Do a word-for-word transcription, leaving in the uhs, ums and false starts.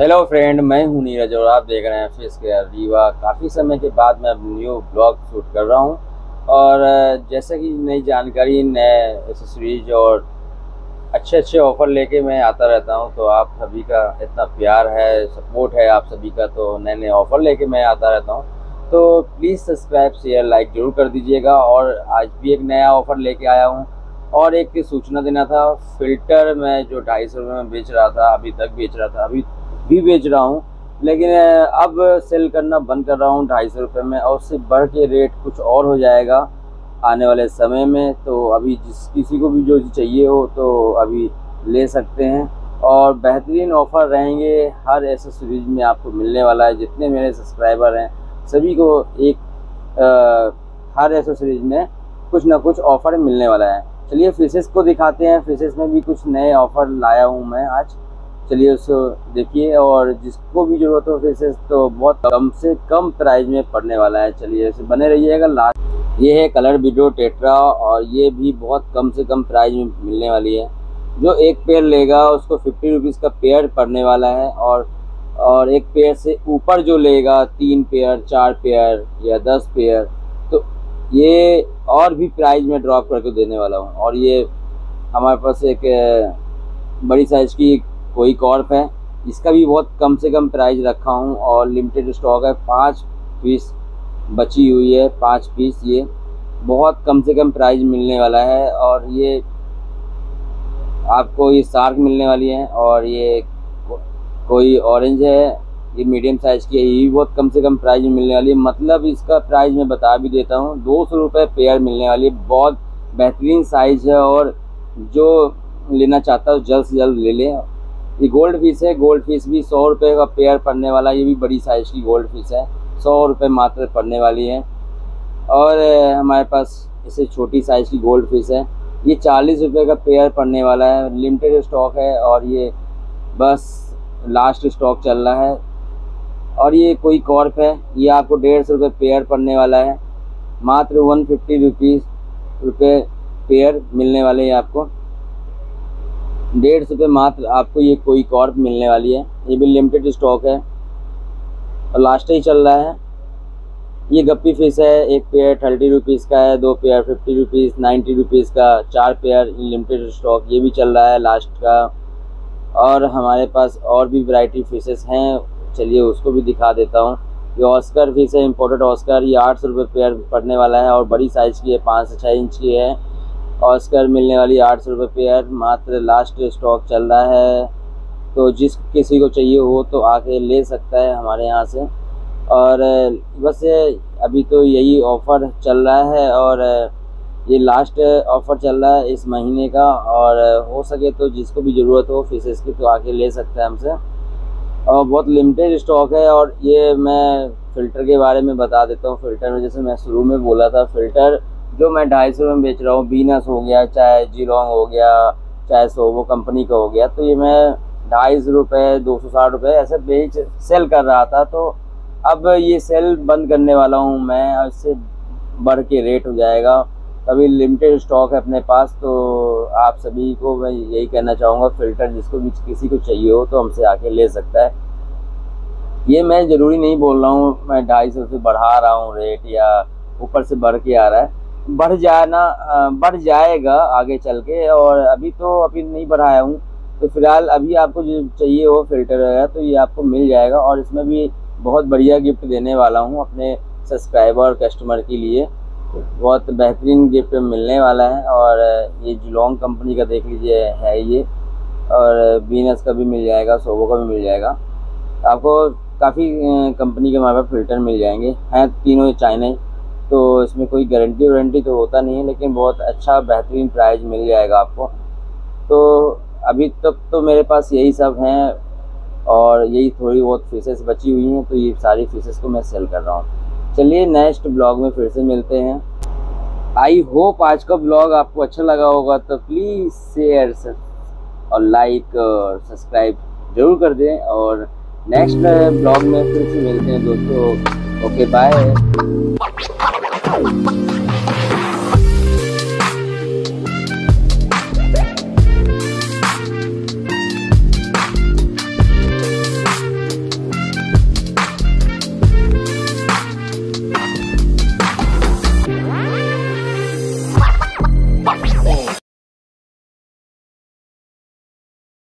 Hello friend, मैं हूं नीरज और आप देख रहे हैं फिश केयर रीवा। काफ़ी समय के बाद मैं न्यू ब्लॉग शूट कर रहा हूं और जैसे कि नई जानकारी, नए एक्सेसरीज और अच्छे अच्छे ऑफ़र लेके मैं आता रहता हूं। तो आप सभी का इतना प्यार है, सपोर्ट है आप सभी का, तो नए नए ऑफ़र लेके मैं आता रहता हूं। तो प्लीज़ सब्सक्राइब शेयर लाइक ज़रूर कर दीजिएगा। और आज भी एक नया ऑफ़र लेके आया हूँ और एक सूचना देना था। फ़िल्टर मैं जो ढाई सौ रुपये में बेच रहा था, अभी तक बेच रहा था, अभी भी बेच रहा हूँ, लेकिन अब सेल करना बंद कर रहा हूँ ढाई सौ रुपये में, और उससे बढ़ के रेट कुछ और हो जाएगा आने वाले समय में। तो अभी जिस किसी को भी जो चाहिए हो तो अभी ले सकते हैं और बेहतरीन ऑफ़र रहेंगे। हर एक्सेसरीज में आपको मिलने वाला है। जितने मेरे सब्सक्राइबर हैं सभी को एक आ, हर एक्सेसरीज में कुछ ना कुछ ऑफ़र मिलने वाला है। चलिए फिशेस को दिखाते हैं। फिशेस में भी कुछ नए ऑफ़र लाया हूँ मैं आज, चलिए उसको देखिए। और जिसको भी ज़रूरत हो फिशेस तो बहुत कम से कम प्राइस में पड़ने वाला है। चलिए इसे बने रहिएगा लास्ट। ये है कलर वीडियो टेट्रा और ये भी बहुत कम से कम प्राइस में मिलने वाली है। जो एक पेयर लेगा उसको फिफ्टी रुपीज़ का पेयर पड़ने वाला है, और और एक पेयर से ऊपर जो लेगा तीन पेयर, चार पेयर या दस पेयर, तो ये और भी प्राइस में ड्रॉप करके देने वाला हूँ। और ये हमारे पास एक बड़ी साइज़ की कोई कॉर्प है, इसका भी बहुत कम से कम प्राइस रखा हूँ और लिमिटेड स्टॉक है। पाँच पीस बची हुई है, पाँच पीस, ये बहुत कम से कम प्राइस मिलने वाला है। और ये आपको ये शार्क मिलने वाली है, और ये कोई ऑरेंज है, ये मीडियम साइज़ की है, ये भी बहुत कम से कम प्राइस में मिलने वाली है। मतलब इसका प्राइस मैं बता भी देता हूँ, दो सौ रुपये पेयर मिलने वाली है। बहुत बेहतरीन साइज़ है और जो लेना चाहता है जल्द से जल्द ले लें। ये गोल्ड फिश है, गोल्ड फिश भी सौ रुपये का पेयर पड़ने वाला है। ये भी बड़ी साइज़ की गोल्ड फिश है, सौ रुपये मात्र पड़ने वाली है। और हमारे पास इसे छोटी साइज़ की गोल्ड फिश है, ये चालीस रुपये का पेयर पड़ने वाला है। लिमिटेड स्टॉक है और ये बस लास्ट स्टॉक चल रहा है। और ये कोई कॉर्प है, ये आपको डेढ़ सौ रुपये पेयर पड़ने वाला है। मात्र वन फिफ्टी रुपीज़ रुपये पेयर मिलने वाले हैं आपको, डेढ़ सौ रुपये मात्र आपको ये कोई कॉर्प मिलने वाली है। ये भी लिमिटेड स्टॉक है और लास्ट ही चल रहा है। ये गप्पी फिश है, एक पेयर थर्टी रुपीज़ का है, दो pair fifty rupees, ninety rupees का, चार पेयर लिमिटेड स्टॉक, ये भी चल रहा है लास्ट का। और हमारे पास और भी वैरायटी फिशेस हैं, चलिए उसको भी दिखा देता हूँ। ये ऑस्कर फिश है, इम्पोर्टेड ऑस्कर, ये आठ सौ रुपये पेयर पड़ने वाला है और बड़ी साइज़ की है, पाँच से छः इंच की है। ऑस्कर मिलने वाली आठ सौ रुपये पेयर, मात्र लास्ट स्टॉक चल रहा है। तो जिस किसी को चाहिए हो तो आके ले सकता है हमारे यहाँ से। और बस अभी तो यही ऑफ़र चल रहा है और ये लास्ट ऑफ़र चल रहा है इस महीने का। और हो सके तो जिसको भी ज़रूरत हो फिशेस की तो आके ले सकता है हमसे, और बहुत लिमिटेड स्टॉक है। और ये मैं फ़िल्टर के बारे में बता देता हूँ। फ़िल्टर में जैसे मैं शुरू में बोला था, फ़िल्टर जो मैं ढाई सौ में बेच रहा हूँ, बीनस हो गया, चाहे जीलोंग हो गया, चाहे सोवो कंपनी का हो गया, तो ये मैं ढाई सौ रुपये, दो सौ साठ रुपये ऐसे बेच सेल कर रहा था। तो अब ये सेल बंद करने वाला हूँ मैं, और इससे बढ़ के रेट हो जाएगा। अभी लिमिटेड स्टॉक है अपने पास, तो आप सभी को मैं यही कहना चाहूँगा, फ़िल्टर जिसको भी किसी को चाहिए हो तो हमसे आके ले सकता है। ये मैं ज़रूरी नहीं बोल रहा हूँ मैं ढाई सौ से बढ़ा रहा हूँ रेट या ऊपर से बढ़ के आ रहा है, बढ़ जाए ना, बढ़ जाएगा आगे चल के। और अभी तो अभी नहीं बढ़ाया हूँ, तो फिलहाल अभी आपको जो चाहिए हो फ़िल्टर है तो ये आपको मिल जाएगा। और इसमें भी बहुत बढ़िया गिफ्ट देने वाला हूँ अपने सब्सक्राइबर और कस्टमर के लिए, बहुत बेहतरीन गिफ्ट मिलने वाला है। और ये जीलोंग कंपनी का देख लीजिए है ये, और बीनस का भी मिल जाएगा, सोवो का भी मिल जाएगा। आपको काफ़ी कंपनी के हमारे पास फ़िल्टर मिल जाएंगे, हैं तीनों चाइना, तो इसमें कोई गारंटी वारंटी तो होता नहीं है, लेकिन बहुत अच्छा बेहतरीन प्राइस मिल जाएगा आपको। तो अभी तक तो मेरे पास यही सब हैं और यही थोड़ी बहुत फिशेस बची हुई हैं, तो ये सारी फिशेस को मैं सेल कर रहा हूँ। चलिए नेक्स्ट ब्लॉग में फिर से मिलते हैं। आई होप आज का ब्लॉग आपको अच्छा लगा होगा, तो प्लीज़ शेयर और लाइक और सब्सक्राइब ज़रूर कर दें। और नेक्स्ट ब्लॉग में फिर से मिलते हैं दोस्तों। Okay bye.